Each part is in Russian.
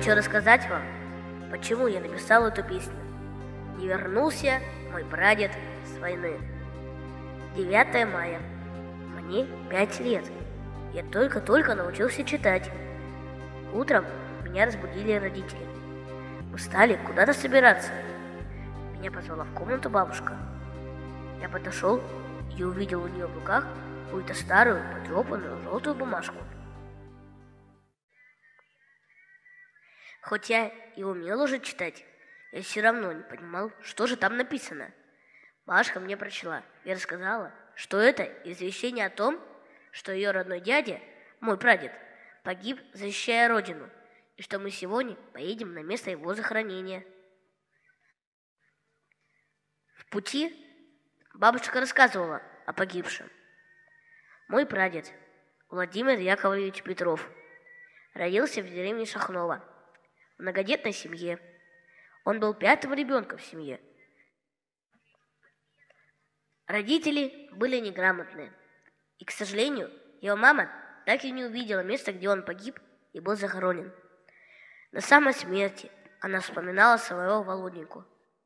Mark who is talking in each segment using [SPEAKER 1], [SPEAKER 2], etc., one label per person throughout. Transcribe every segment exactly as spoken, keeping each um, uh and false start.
[SPEAKER 1] хочу рассказать вам, почему я написал эту песню. Не вернулся мой прадед с войны. девятое мая. Мне пять лет. Я только-только научился читать. Утром меня разбудили родители. Мы стали куда-то собираться. Меня позвала в комнату бабушка. Я подошел и увидел у нее в руках какую-то старую, потрепанную желтую бумажку. Хоть я и умел уже читать, я все равно не понимал, что же там написано. Бабушка мне прочла и рассказала, что это извещение о том, что ее родной дядя, мой прадед, погиб, защищая родину, и что мы сегодня поедем на место его захоронения. В пути бабушка рассказывала о погибшем. Мой прадед, Владимир Яковлевич Петров, родился в деревне Шахново, в многодетной семье. Он был пятым ребенком в семье. Родители были неграмотные, и, к сожалению, его мама так и не увидела место, где он погиб и был захоронен. На самой смерти она вспоминала своего Володеньку.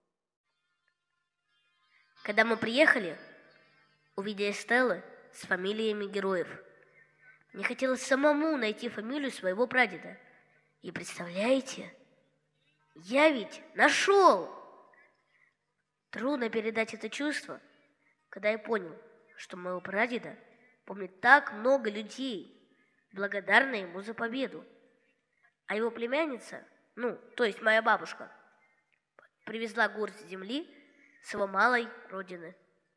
[SPEAKER 1] Когда мы приехали, увидели стелы с фамилиями героев. Мне хотелось самому найти фамилию своего прадеда. И представляете, я ведь нашел! Трудно передать это чувство, когда я понял, что моего прадеда помнит так много людей, благодарны ему за победу. А его племянница, ну, то есть моя бабушка, привезла горсть земли с его малой родины.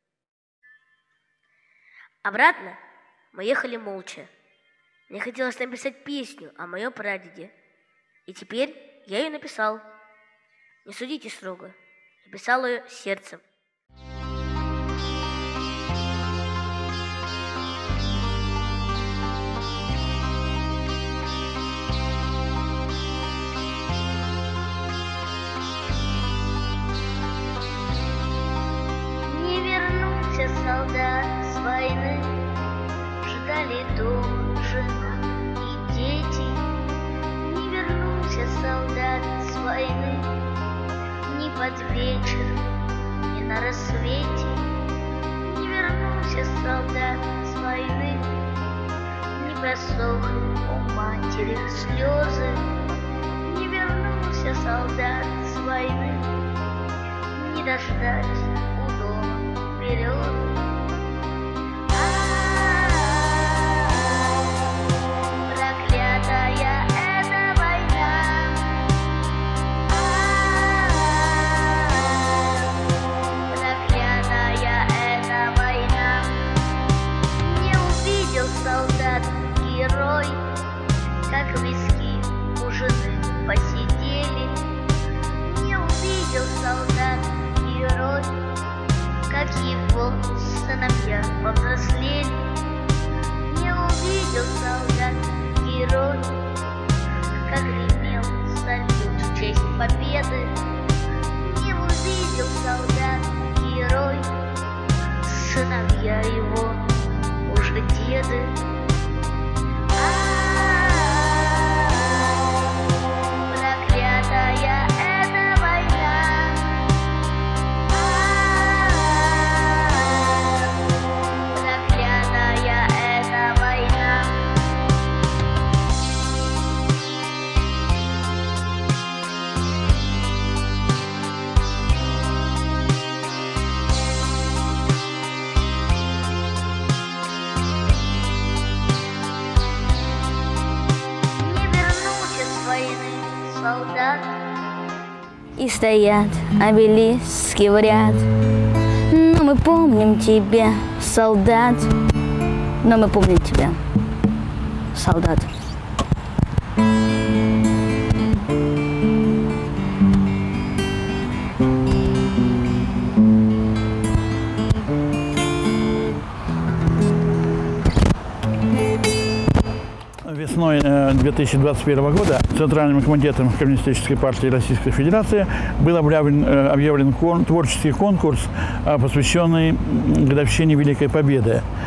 [SPEAKER 1] Обратно мы ехали молча. Мне хотелось написать песню о моем прадеде. И теперь я ее написал. Не судите строго. Я писал ее сердцем.
[SPEAKER 2] Не вернулся солдат с войны, ждали дома жена и дети. Не вернулся солдат с войны ни под вечер, ни на рассвете. Не вернулся солдат с войны, не просохли у матери слезы. Не вернулся солдат с войны, не дождать у дома березы. Герой, как виски у жены посидели. Не увидел солдат герой, как его сыновья повзрослели. Не увидел солдат герой, как гремел салют в честь победы. Не увидел солдат герой, сыновья его уже деды. Солдат.
[SPEAKER 3] И стоят обелиски в ряд. Но мы помним тебя, солдат. Но мы помним тебя, солдат.
[SPEAKER 4] Весной две тысячи двадцать первого года Центральным комитетом Коммунистической партии Российской Федерации был объявлен, объявлен кон, творческий конкурс, посвященный годовщине Великой Победы.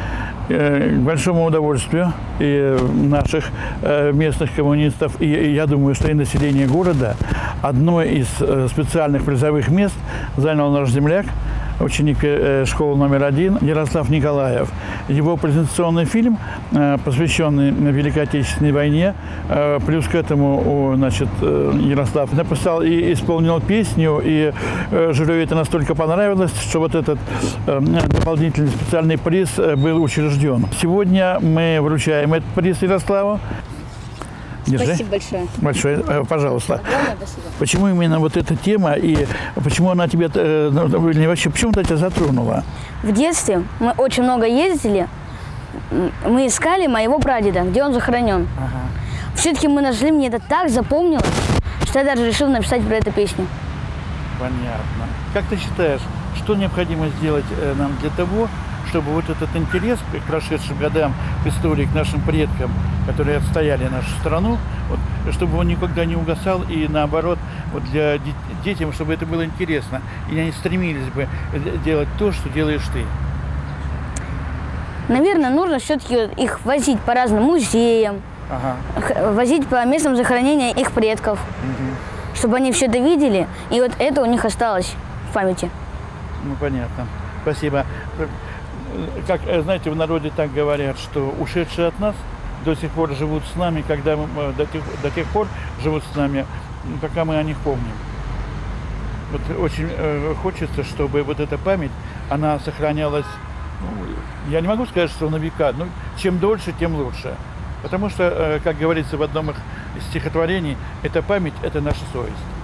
[SPEAKER 4] К большому удовольствию и наших местных коммунистов, и я думаю, что и население города, одно из специальных призовых мест занял наш земляк, ученик школы номер один Ярослав Николаев. Его презентационный фильм, посвященный Великой Отечественной войне, плюс к этому, значит, Ярослав написал и исполнил песню, и жюри это настолько понравилось, что вот этот дополнительный специальный приз был учрежден. Сегодня мы вручаем этот приз Ярославу. Держи.
[SPEAKER 3] Спасибо большое.
[SPEAKER 4] Большое, пожалуйста.
[SPEAKER 3] Огромное спасибо.
[SPEAKER 4] Почему именно вот эта тема и почему она тебя, вообще, почему она тебя затронула?
[SPEAKER 3] В детстве мы очень много ездили, мы искали моего прадеда, где он захоронен.
[SPEAKER 4] Ага.
[SPEAKER 3] Все-таки мы нашли, мне это так запомнилось, что я даже решил написать про эту песню.
[SPEAKER 4] Понятно. Как ты считаешь, что необходимо сделать нам для того, чтобы вот этот интерес к прошедшим годам в истории, к нашим предкам, которые отстояли нашу страну, вот, чтобы он никогда не угасал, и наоборот, вот для детям, чтобы это было интересно, и они стремились бы делать то, что делаешь ты?
[SPEAKER 3] Наверное, нужно все-таки их возить по разным музеям, ага. возить по местам захоронения их предков, угу. чтобы они все это видели, и вот это у них осталось в памяти.
[SPEAKER 4] Ну, понятно. Спасибо. Как, знаете, в народе так говорят, что ушедшие от нас до сих пор живут с нами, когда мы, до, тех, до тех пор живут с нами, пока мы о них помним. Вот очень э, хочется, чтобы вот эта память, она сохранялась, ну, я не могу сказать, что на века, но чем дольше, тем лучше. Потому что, э, как говорится в одном из стихотворений, эта память – это наша совесть.